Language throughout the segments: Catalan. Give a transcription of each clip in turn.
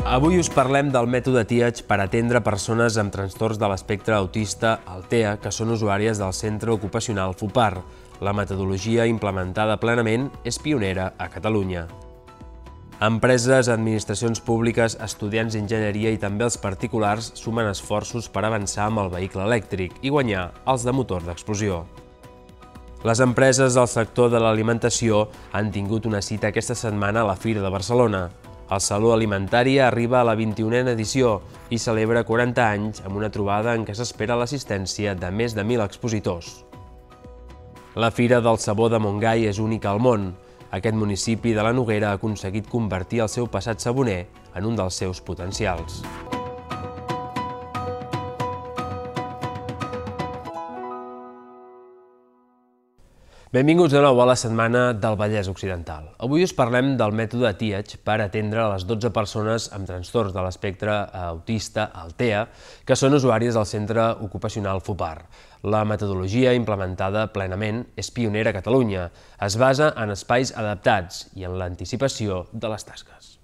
Avui us parlem del mètode TEACH per atendre persones amb trastorns de l'espectre autista, el TEA, que són usuàries del Centre Ocupacional FUPAR. La metodologia implementada plenament és pionera a Catalunya. Empreses, administracions públiques, estudiants d'enginyeria i també els particulars sumen esforços per avançar amb el vehicle elèctric i guanyar els de motor d'explosió. Les empreses del sector de l'alimentació han tingut una cita aquesta setmana a la Fira de Barcelona. El Saló Alimentari arriba a la 21a edició i celebra 40 anys amb una trobada en què s'espera l'assistència de més de 1.000 expositors. La Fira del Sabó de Montgai és única al món. Aquest municipi de la Noguera ha aconseguit convertir el seu passat saboner en un dels seus potencials. Benvinguts de nou a la setmana del Vallès Occidental. Avui us parlem del mètode TEACH per atendre les 12 persones amb trastorns de l'espectre autista, el TEA, que són usuàries del Centre Ocupacional FUPAR. La metodologia implementada plenament és pionera a Catalunya. Es basa en espais adaptats i en l'anticipació de les tasques.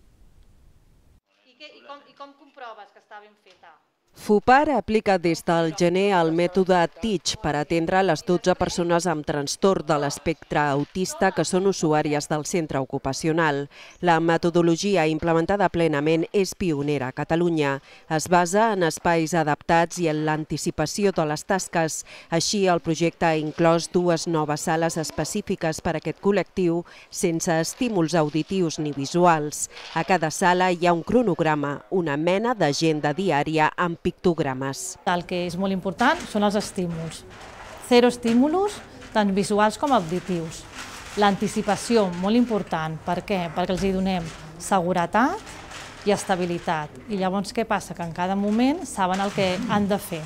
I com comproves que està ben feta? FUPAR aplica des del gener el mètode TEACH per atendre les 12 persones amb trastorn de l'espectre autista que són usuàries del centre ocupacional. La metodologia implementada plenament és pionera a Catalunya. Es basa en espais adaptats i en l'anticipació de les tasques. Així, el projecte ha inclòs 2 noves sales específiques per a aquest col·lectiu sense estímuls auditius ni visuals. A cada sala hi ha un cronograma, una mena d'agenda diària amb pictogrames. El que és molt important són els estímuls. 0 estímuls, tant visuals com auditius. L'anticipació, molt important. Per què? Perquè els hi donem seguretat i estabilitat. I llavors què passa? Que en cada moment saben el que han de fer.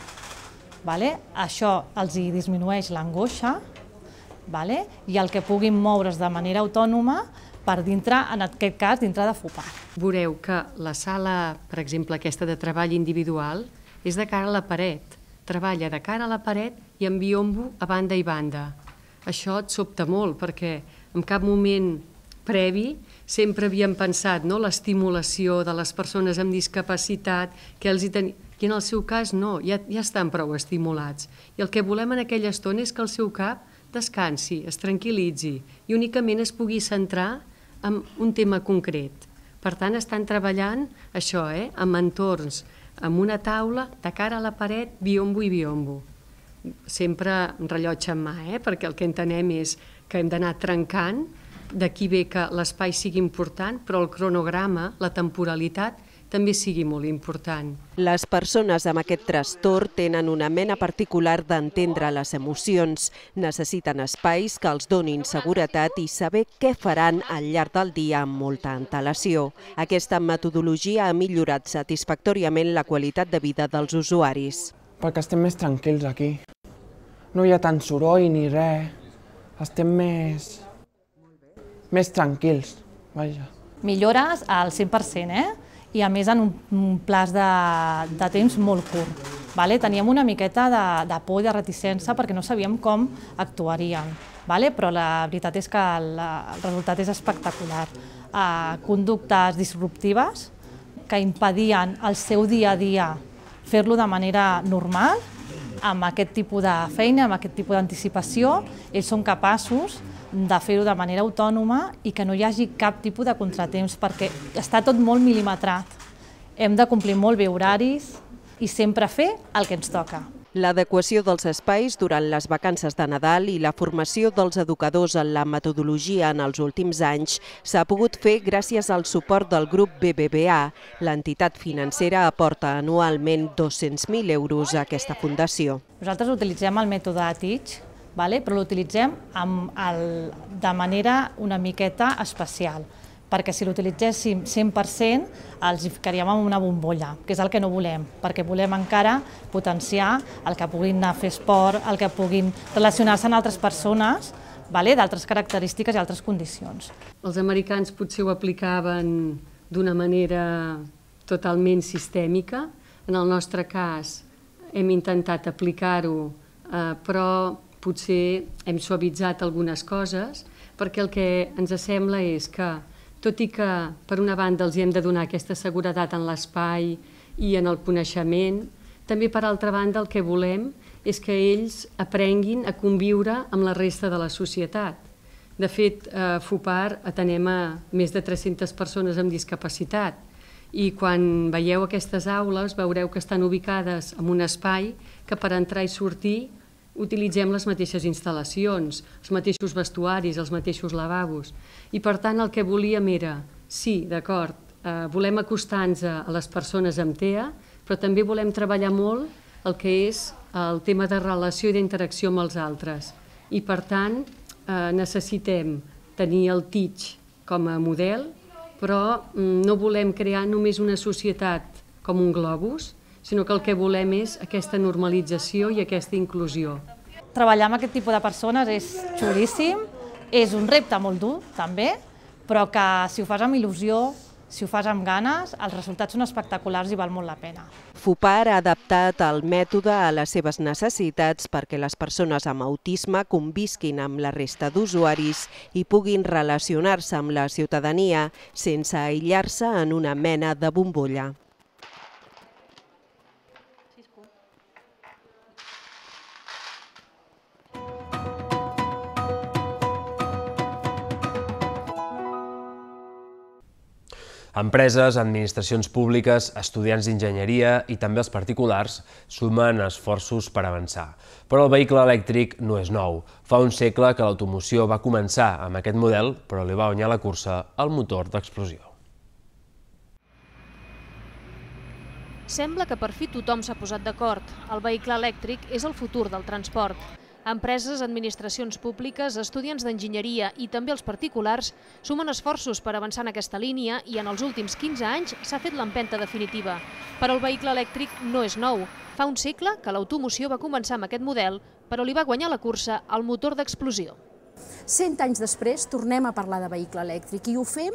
Això els hi disminueix l'angoixa i el que puguin moure's de manera autònoma per dintre, en aquest cas, dintre de FUPAR. Veureu que la sala, per exemple, aquesta de treball individual, és de cara a la paret. Treballa de cara a la paret i amb biombo a banda i banda. Això et sobta molt, perquè en cap moment previ sempre havíem pensat l'estimulació de les persones amb discapacitat, que els hi tenien... I en el seu cas no, ja estan prou estimulats. I el que volem en aquella estona és que el seu cap descansi, es tranquil·litzi i únicament es pugui centrar en un tema concret. Per tant, estan treballant això, amb entorns, amb una taula, de cara a la paret, biombo i biombo. Sempre amb rellotge en mà, perquè el que entenem és que hem d'anar trencant, d'aquí ve que l'espai sigui important, però el cronograma, la temporalitat, també sigui molt important. Les persones amb aquest trastorn tenen una mena particular d'entendre les emocions. Necessiten espais que els donin seguretat i saber què faran al llarg del dia amb molta antelació. Aquesta metodologia ha millorat satisfactòriament la qualitat de vida dels usuaris. Perquè estem més tranquils aquí. No hi ha tant soroll ni res. Estem més tranquils. Millores al 100%, i a més en un plaç de temps molt curt. Teníem una miqueta de por i de reticència perquè no sabíem com actuaríem, però la veritat és que el resultat és espectacular. Conductes disruptives que impedien el seu dia a dia fer-lo de manera normal, amb aquest tipus de feina, amb aquest tipus d'anticipació, ells són capaços de fer-ho de manera autònoma i que no hi hagi cap tipus de contratemps, perquè està tot molt mil·limetrat. Hem de complir molt bé horaris i sempre fer el que ens toca. L'adequació dels espais durant les vacances de Nadal i la formació dels educadors en la metodologia en els últims anys s'ha pogut fer gràcies al suport del grup BBVA. L'entitat financera aporta anualment 200.000 euros a aquesta fundació. Nosaltres utilitzem el mètode TEACH, però l'utilitzem de manera una miqueta especial, perquè si l'utilitzéssim 100% els ficaríem en una bombolla, que és el que no volem, perquè volem encara potenciar el que puguin anar a fer esport, el que puguin relacionar-se amb altres persones, d'altres característiques i altres condicions. Els americans potser ho aplicaven d'una manera totalment sistèmica. En el nostre cas hem intentat aplicar-ho, però potser hem suavitzat algunes coses, perquè el que ens sembla és que tot i que, per una banda, els hem de donar aquesta seguretat en l'espai i en el coneixement, també, per altra banda, el que volem és que ells aprenguin a conviure amb la resta de la societat. De fet, a FUPAR atenem a més de 300 persones amb discapacitat i quan veieu aquestes aules veureu que estan ubicades en un espai que per entrar i sortir utilitzem les mateixes instal·lacions, els mateixos vestuaris, els mateixos lavabos. I per tant el que volíem era, sí, d'acord, volem acostar-nos a les persones amb TEA, però també volem treballar molt el que és el tema de relació i d'interacció amb els altres. I per tant necessitem tenir el TEACH com a model, però no volem crear només una societat com un globus, sinó que el que volem és aquesta normalització i aquesta inclusió. Treballar amb aquest tipus de persones és xulíssim, és un repte molt dur, també, però que si ho fas amb il·lusió, si ho fas amb ganes, els resultats són espectaculars i val molt la pena. FUPAR ha adaptat el mètode a les seves necessitats perquè les persones amb autisme convisquin amb la resta d'usuaris i puguin relacionar-se amb la ciutadania sense aïllar-se en una mena de bombolla. Empreses, administracions públiques, estudiants d'enginyeria i també els particulars sumen esforços per avançar. Però el vehicle elèctric no és nou. Fa un segle que l'automoció va començar amb aquest model, però li va guanyar la cursa al motor d'explosió. Sembla que per fi tothom s'ha posat d'acord. El vehicle elèctric és el futur del transport. Empreses, administracions públiques, estudiants d'enginyeria i també els particulars sumen esforços per avançar en aquesta línia i en els últims 15 anys s'ha fet l'empenta definitiva. Però el vehicle elèctric no és nou. Fa un segle que l'automoció va començar amb aquest model, però li va guanyar la cursa al motor d'explosió. 100 anys després tornem a parlar de vehicle elèctric i ho fem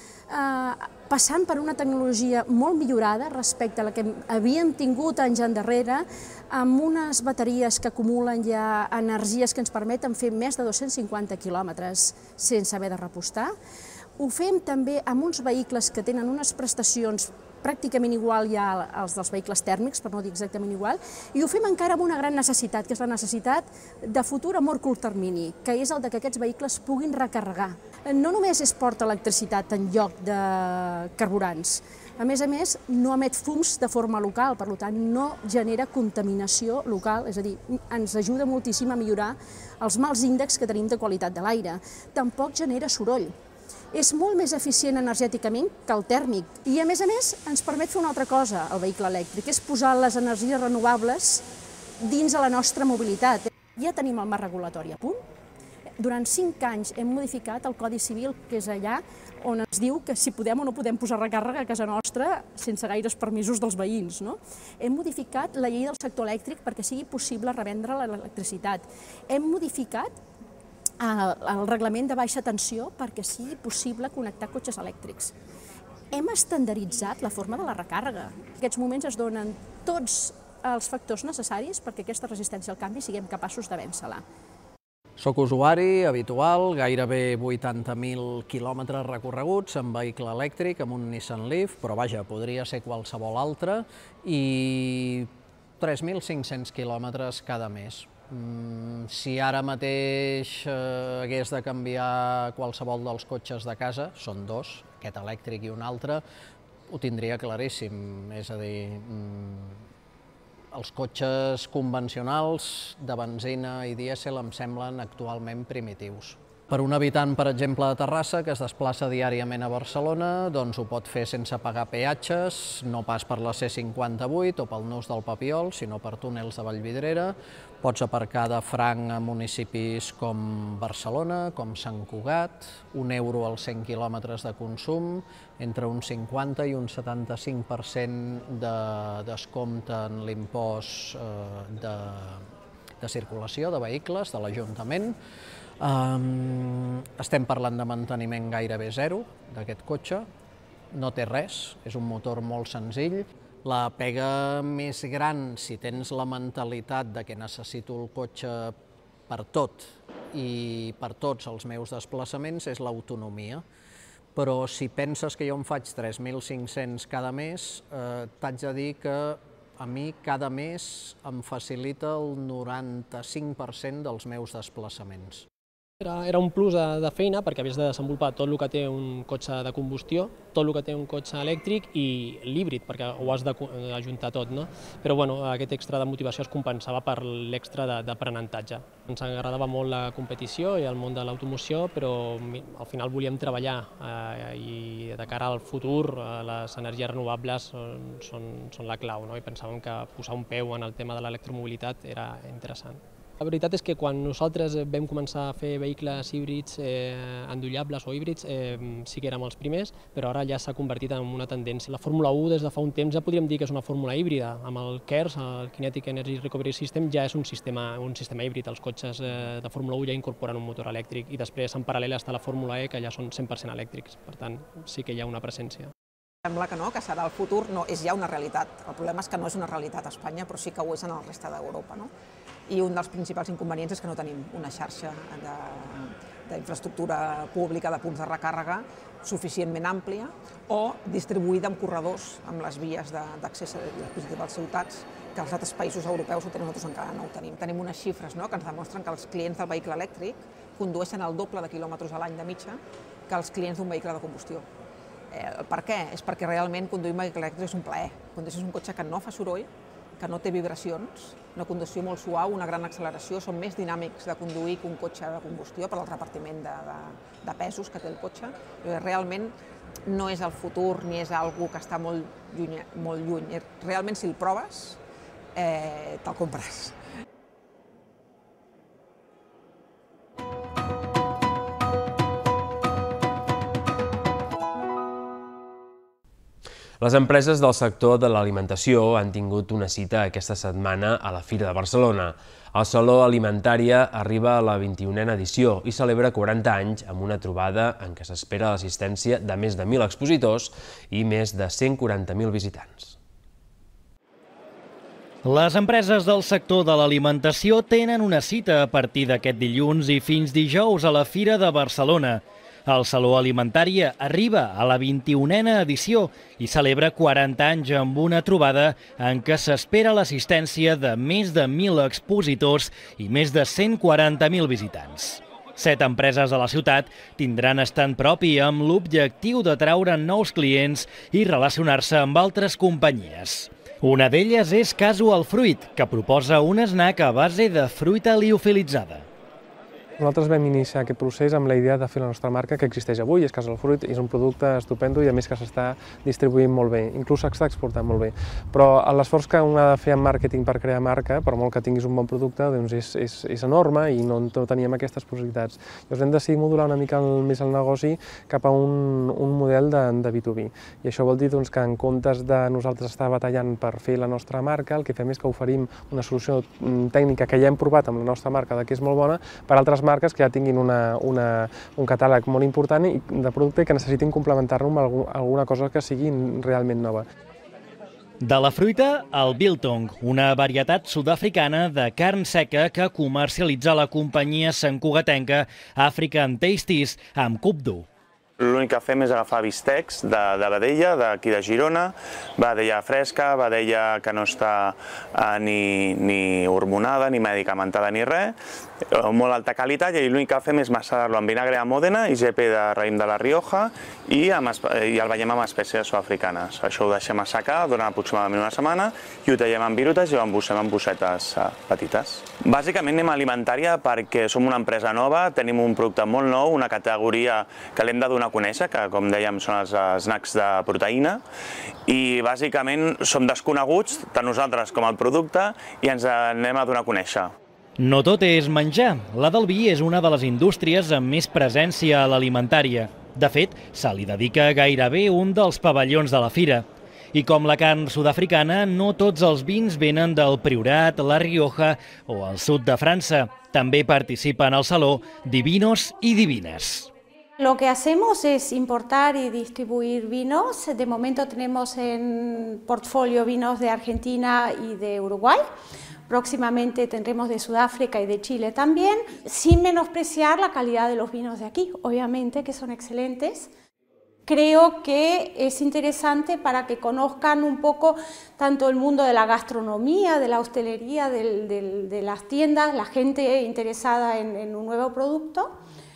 passant per una tecnologia molt millorada respecte a la que havíem tingut anys endarrere, amb unes bateries que acumulen ja energies que ens permeten fer més de 250 quilòmetres sense haver de repostar. Ho fem també amb uns vehicles que tenen unes prestacions pràcticament igual ja als dels vehicles tèrmics, per no dir exactament igual, i ho fem encara amb una gran necessitat, que és la necessitat de futur a molt curt termini, que és el que aquests vehicles puguin recarregar. No només es porta electricitat en lloc de carburants, a més, no emet fums de forma local, per tant, no genera contaminació local, és a dir, ens ajuda moltíssim a millorar els mals índexs que tenim de qualitat de l'aire. Tampoc genera soroll. És molt més eficient energèticament que el tèrmic i, a més, ens permet fer una altra cosa, el vehicle elèctric, és posar les energies renovables dins de la nostra mobilitat. Ja tenim el marc regulatori a punt. Durant 5 anys hem modificat el Codi Civil, que és allà on ens diu que si podem o no podem posar recàrrega a casa nostra sense gaires permisos dels veïns. Hem modificat la llei del sector elèctric perquè sigui possible revendre l'electricitat. Hem modificat el reglament de baixa tensió perquè sigui possible connectar cotxes elèctrics. Hem estandarditzat la forma de la recàrrega. En aquests moments es donen tots els factors necessaris perquè aquesta resistència al canvi siguem capaços de vèncer-la. Soc usuari habitual, gairebé 80.000 quilòmetres recorreguts amb vehicle elèctric, amb un Nissan Leaf, però vaja, podria ser qualsevol altre, i 3.500 quilòmetres cada mes. Si ara mateix hagués de canviar qualsevol dels cotxes de casa, són dos, aquest elèctric i un altre, ho tindria claríssim, és a dir, els cotxes convencionals de benzina i dièsel em semblen actualment primitius. Per un habitant, per exemple, de Terrassa, que es desplaça diàriament a Barcelona, doncs ho pot fer sense pagar peatges, no pas per la C58 o pel nus del Papiol, sinó per túnels de Vallvidrera. Pots aparcar de franc a municipis com Barcelona, com Sant Cugat, €1 als 100 quilòmetres de consum, entre un 50 i un 75% de descompte en l'impost de circulació de vehicles de l'Ajuntament. Estem parlant de manteniment gairebé zero d'aquest cotxe, no té res, és un motor molt senzill. La pega més gran, si tens la mentalitat de que necessito el cotxe per tot i per tots els meus desplaçaments, és l'autonomia, però si penses que jo em faig 3.500 cada mes, t'haig de dir que a mi cada mes em facilita el 95% dels meus desplaçaments. Era un plus de feina perquè havies de desenvolupar tot el que té un cotxe de combustió, tot el que té un cotxe elèctric i l'híbrid, perquè ho has d'ajuntar tot, no? Però bueno, aquest extra de motivació es compensava per l'extra d'aprenentatge. Ens agradava molt la competició i el món de l'automoció, però al final volíem treballar i de cara al futur les energies renovables són la clau, no? I pensàvem que posar un peu en el tema de l'electromobilitat era interessant. La veritat és que quan nosaltres vam començar a fer vehicles híbrids endollables o híbrids sí que érem els primers, però ara ja s'ha convertit en una tendència. La Fórmula 1 des de fa un temps ja podríem dir que és una fórmula híbrida. Amb el KERS, el Kinetic Energy Recovery System, ja és un sistema híbrid. Els cotxes de Fórmula 1 ja incorporen un motor elèctric i després en paral·lel està la Fórmula E, que ja són 100% elèctrics. Per tant, sí que hi ha una presència. Sembla que no, que serà el futur, no, és ja una realitat. El problema és que no és una realitat a Espanya, però sí que ho és en el reste d'Europa, no? I un dels principals inconvenients és que no tenim una xarxa d'infraestructura pública de punts de recàrrega suficientment àmplia o distribuïda en corredors amb les vies d'accés a les principals ciutats, que els altres països europeus ho tenen, nosaltres encara no ho tenim. Tenim unes xifres que ens demostren que els clients del vehicle elèctric condueixen el doble de quilòmetres a l'any de mitja que els clients d'un vehicle de combustió. Per què? És perquè realment conduir un vehicle elèctric és un plaer. Condueixes un cotxe que no fa soroll, que no té vibracions, una conducció molt suau, una gran acceleració, són més dinàmics de conduir que un cotxe de combustió per al repartiment de pesos que té el cotxe. Realment no és el futur ni és algo que està molt lluny. Realment, si el proves, te'l compres. Les empreses del sector de l'alimentació han tingut una cita aquesta setmana a la Fira de Barcelona. El Saló Alimentària arriba a la 21a edició i celebra 40 anys amb una trobada en què s'espera l'assistència de més de 1.000 expositors i més de 140.000 visitants. Les empreses del sector de l'alimentació tenen una cita a partir d'aquest dilluns i fins dijous a la Fira de Barcelona. El Saló Alimentària arriba a la 21a edició i celebra 40 anys amb una trobada en què s'espera l'assistència de més de 1.000 expositors i més de 140.000 visitants. 7 empreses de la ciutat tindran estand propi amb l'objectiu d'atraure nous clients i relacionar-se amb altres companyies. Una d'elles és Casual Fruit, que proposa un snack a base de fruita liofilitzada. Nosaltres vam iniciar aquest procés amb la idea de fer la nostra marca que existeix avui, és Casual Fruit, és un producte estupendo i a més que s'està distribuint molt bé, inclús s'està exportant molt bé. Però l'esforç que un ha de fer en màrqueting per crear marca, per molt que tinguis un bon producte, doncs és enorme i no teníem aquestes possibilitats. Llavors hem decidit modular una mica més el negoci cap a un model de B2B. I això vol dir que en comptes de nosaltres estar batallant per fer la nostra marca, el que fem és que oferim una solució tècnica que ja hem provat amb la nostra marca, que és molt bona, per altres marques que ja tinguin un catàleg molt important de producte i que necessitin complementar-lo amb alguna cosa que sigui realment nova. De la fruita, el biltong, una varietat sud-africana de carn seca que comercialitza la companyia santcugatenca African Tasties amb cup dur. L'únic que fem és agafar bistecs de vedella, d'aquí de Girona, vedella fresca, vedella que no està ni hormonada, ni medicamentada, ni res, molt alta qualitat, i l'únic que fem és macerar-lo amb vinagre de Mòdena i gepe de raïm de la Rioja i el banyem amb espècies sud-africanes. Això ho deixem assecar durant aproximadament una setmana i ho tallem en virutes i ho embossem en bossetes petites. Bàsicament anem a alimentària perquè som una empresa nova, tenim un producte molt nou, una categoria que l'hem de donar a conèixer, que com dèiem són els snacks de proteïna, i bàsicament som desconeguts, tant nosaltres com el producte, i ens anem a donar a conèixer. No tot és menjar. La del vi és una de les indústries amb més presència a l'alimentària. De fet, se li dedica gairebé un dels pavellons de la fira. I com la carn sud-africana, no tots els vins venen del Priorat, la Rioja o el sud de França. També participen al saló divinos i divines. Lo que hacemos es importar y distribuir vinos. De momento tenemos en portfolio vinos de Argentina y de Uruguay. Próximamente tendremos de Sudáfrica y de Chile también, sin menospreciar la calidad de los vinos de aquí, obviamente, que son excelentes. Creo que es interesante para que conozcan un poco tanto el mundo de la gastronomía, de la hostelería, de las tiendas, la gente interesada en un nuevo producto.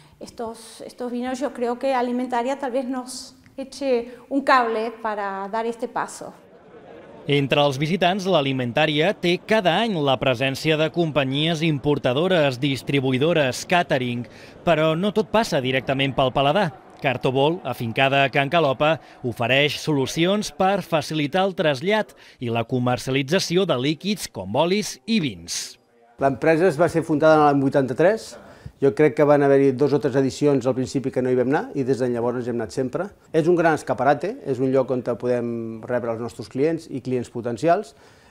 Estos vinos, yo creo que Alimentaria tal vez nos eche un cable para dar este paso. Entre els visitants, l'Alimentària té cada any la presència de companyies importadores, distribuïdores, càtering, però no tot passa directament pel paladar. Cartobol, afincada a Can Calopa, ofereix solucions per facilitar el trasllat i la comercialització de líquids com olis i vins. L'empresa es va ser fundada l'any 83. Jo crec que van haver-hi 2 o 3 edicions al principi que no hi vam anar i des de llavors hi hem anat sempre. És un gran escaparate, és un lloc on podem rebre els nostres clients i clients potencials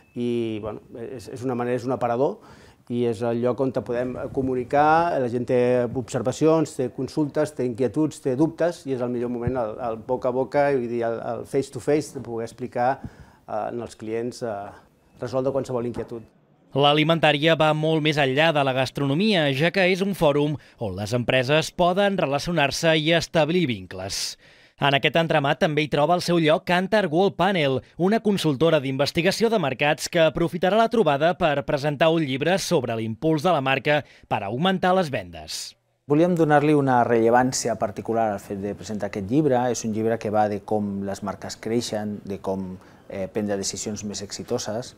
i és una manera, és un aparador i és el lloc on podem comunicar, la gent té observacions, té consultes, té inquietuds, té dubtes i és el millor moment, el boca a boca, el face to face, de poder explicar als clients, resoldre qualsevol inquietud. L'Alimentària va molt més enllà de la gastronomia, ja que és un fòrum on les empreses poden relacionar-se i establir vincles. En aquest entramat també hi troba el seu lloc Kantar World Panel, una consultora d'investigació de mercats que aprofitarà la trobada per presentar un llibre sobre l'impuls de la marca per augmentar les vendes. Volíem donar-li una rellevància particular al fet de presentar aquest llibre. És un llibre que va de com les marques creixen, de com prendre decisions més exitoses,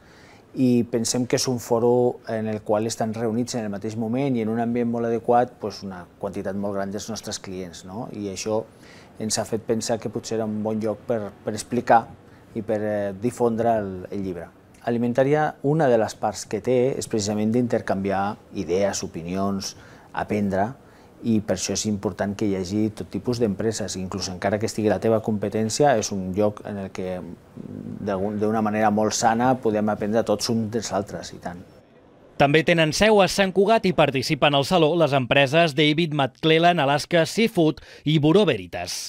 i pensem que és un fòrum en el qual estan reunits en el mateix moment i en un ambient molt adequat una quantitat molt gran dels nostres clients. I això ens ha fet pensar que potser era un bon lloc per explicar i per difondre el llibre. Alimentària, una de les parts que té és precisament d'intercanviar idees, opinions, aprendre, i per això és important que hi hagi tot tipus d'empreses, inclús encara que estigui la teva competència, és un lloc en el que d'una manera molt sana podem aprendre tots uns dels altres, i tant. També tenen seu a Sant Cugat i participen al saló les empreses David McClellan, Alaska Seafood i Bureau Veritas.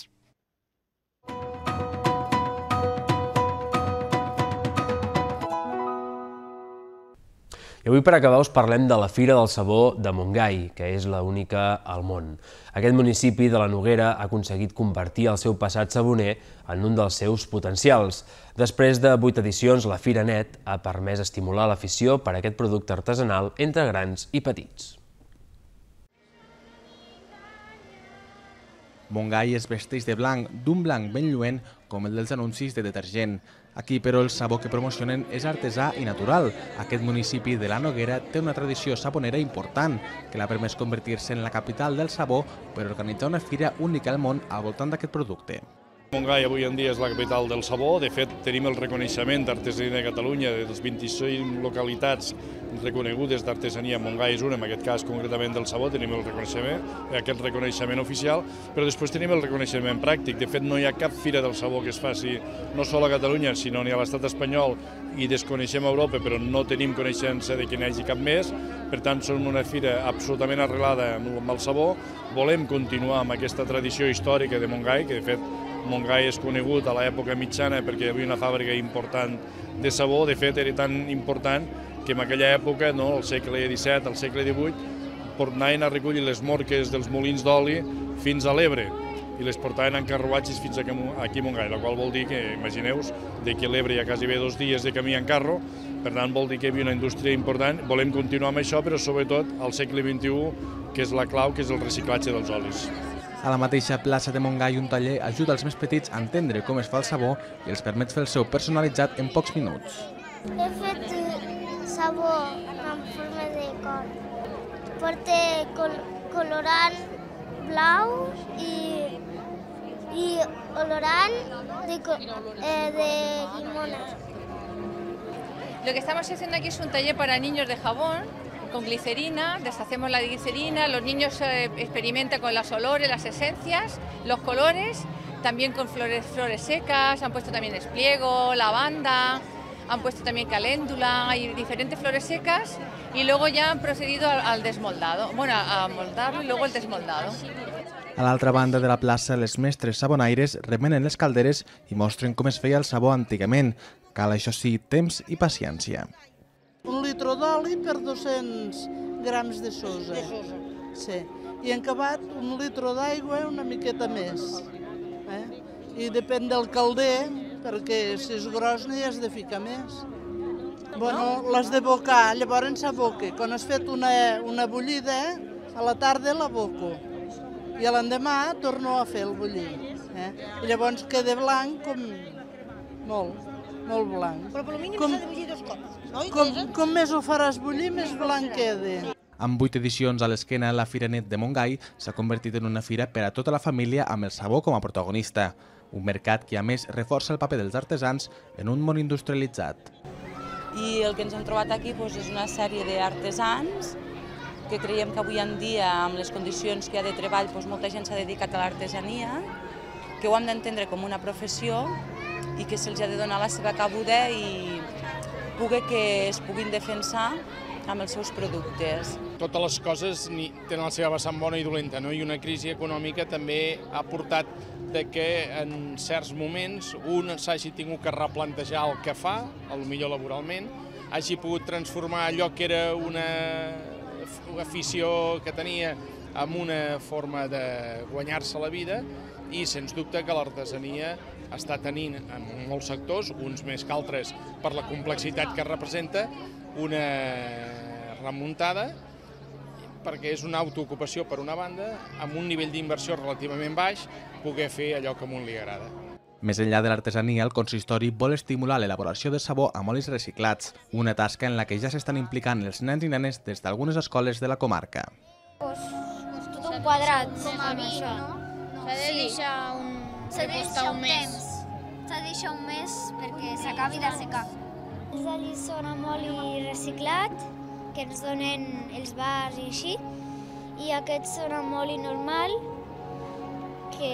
I avui, per acabar, us parlem de la Fira del Sabó de Montgai, que és l'única al món. Aquest municipi de la Noguera ha aconseguit convertir el seu passat saboner en un dels seus potencials. Després de 8 edicions, la Fira Net ha permès estimular l'afició per a aquest producte artesanal entre grans i petits. Montgai es vesteix de blanc, d'un blanc ben lluent com el dels anuncis de detergent. Aquí, però, el sabó que promocionen és artesà i natural. Aquest municipi de la Noguera té una tradició sabonera important, que l'ha permès convertir-se en la capital del sabó per organitzar una fira única al món al voltant d'aquest producte. Montgai avui en dia és la capital del sabó. De fet, tenim el reconeixement d'Artesania de Catalunya de les 25 localitats reconegudes d'artesania. Montgai és una, en aquest cas concretament del sabó, tenim el reconeixement, aquest reconeixement oficial, però després tenim el reconeixement pràctic. De fet, no hi ha cap fira del sabó que es faci no sols a Catalunya, sinó ni a l'estat espanyol, i desconeixem Europa, però no tenim coneixença de que n'hi hagi cap més. Per tant, som una fira absolutament arrelada amb el sabó. Volem continuar amb aquesta tradició històrica de Montgai, que de fet Montgai és conegut a l'època mitjana perquè hi havia una fàbrica important de sabó. De fet, era tan important que en aquella època, al segle XVII, al segle XVIII, anaven a recollir les morques dels molins d'oli fins a l'Ebre i les portaven en carruatges fins aquí a Montgai, la qual vol dir que, imagineu-vos, que a l'Ebre hi ha quasi 2 dies de camí en carro, per tant vol dir que hi havia una indústria important. Volem continuar amb això, però sobretot al segle XXI, que és la clau, que és el reciclatge dels olis. A la mateixa plaça de Montgai, un taller ajuda els més petits a entendre com es fa el sabó i els permet fer el seu personalitzat en pocs minuts. He fet sabó en forma de cor. Porta colorant blau i olorant de llimona. Lo que estamos haciendo aquí es un taller para niños de jabón, con glicerina, deshacemos la glicerina, los niños experimentan con los olores, las esencias, los colores, también con flores secas, han puesto también espliego, lavanda, han puesto también caléndula y diferentes flores secas, y luego ya han procedido al desmoldado, bueno, a moldarlo y luego el desmoldado. A l'altra banda de la plaça, les mestres sabonaires remenen les calderes i mostren com es feia el sabó antigament. Cal, això sí, temps i paciència. 1 litre d'oli per 200 grams de sosa. Sí. I en acabat 1 litre d'aigua una miqueta més. i depèn del calder, perquè si és gros n'hi has de ficar més. Bueno, l'has de bocar, llavors s'aboca. Quan has fet una bullida, a la tarda l'aboco. I a l'endemà torno a fer el bullir. I llavors queda blanc com molt blanc. Però per mínim s'ha de bullir 2 cops, no? Com més ho faràs bullir, més blanc queda. Amb 8 edicions a l'esquena, la Fira Net de Montgai s'ha convertit en una fira per a tota la família amb el sabó com a protagonista. Un mercat que, a més, reforça el paper dels artesans en un món industrialitzat. I el que ens hem trobat aquí és una sèrie d'artesans que creiem que avui en dia, amb les condicions que hi ha de treball, molta gent s'ha dedicat a l'artesania, que ho hem d'entendre com una professió i que se'ls ha de donar la seva cabuda i que es puguin defensar amb els seus productes. Totes les coses tenen la seva vessant bona i dolenta, no? I una crisi econòmica també ha portat que en certs moments un s'hagi tingut que replantejar el que fa, potser laboralment, hagi pogut transformar allò que era una afició que tenia en una forma de guanyar-se la vida i sens dubte que l'artesania està tenint en molts sectors, uns més que altres per la complexitat que representa, una remuntada perquè és una autoocupació per una banda, amb un nivell d'inversió relativament baix, poder fer allò que a un li agrada. Més enllà de l'artesania, el consistori vol estimular l'elaboració de sabó amb olis reciclats, una tasca en la que ja s'estan implicant els nens i nenes des d'algunes escoles de la comarca. Tot un quadrat, com a vi, no? S'ha de deixar un mes. S'ha de deixar un mes perquè s'acabi de secar. Els olis són amb oli reciclat, que ens donen els bars i així, i aquests són amb oli normal, que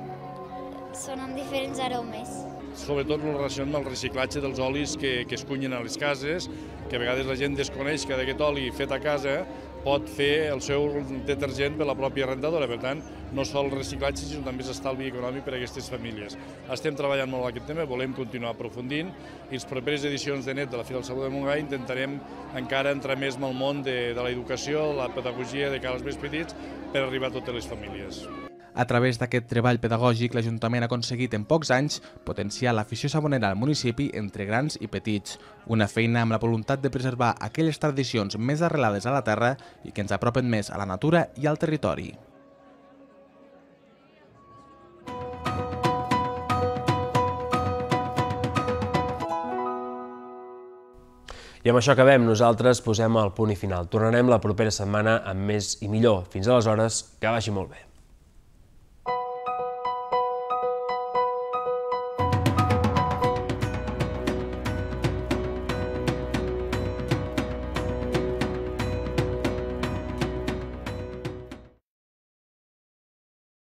són amb diferents aromes. Sobretot la relació amb el reciclatge dels olis que es cunyen a les cases, que a vegades la gent desconeix que d'aquest oli fet a casa pot fer el seu detergent per la pròpia rentadora. Per tant, no sol el reciclatge, sinó també l'estalvi econòmic per a aquestes famílies. Estem treballant molt en aquest tema, volem continuar aprofundint i les properes edicions de NET de la Fira del Sabó de Montgai intentarem encara entrar més en el món de l'educació, la pedagogia de cara als més petits per arribar a totes les famílies. A través d'aquest treball pedagògic, l'Ajuntament ha aconseguit en pocs anys potenciar l'afició sabonera al municipi entre grans i petits. Una feina amb la voluntat de preservar aquelles tradicions més arrelades a la terra i que ens apropen més a la natura i al territori. I amb això acabem. Nosaltres posem el punt i final. Tornarem la propera setmana amb més i millor. Fins aleshores, que vagi molt bé.